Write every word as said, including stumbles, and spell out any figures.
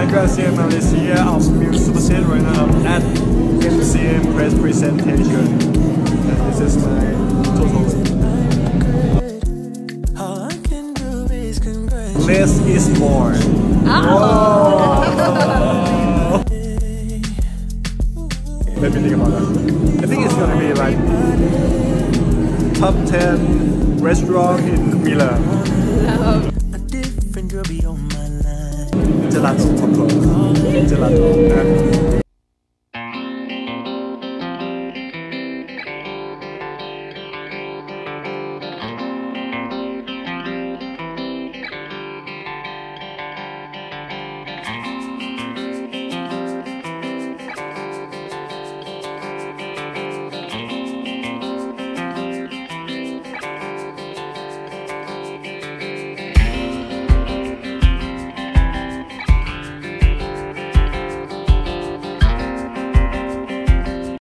you guys here in Malaysia, I'm Mew Suppasit right now at M C M Press presentation. And this is my total. Less is more. Oh. Let me think about that. I think it's gonna be like top ten restaurant in Milan. Gelato, of course. Gelato.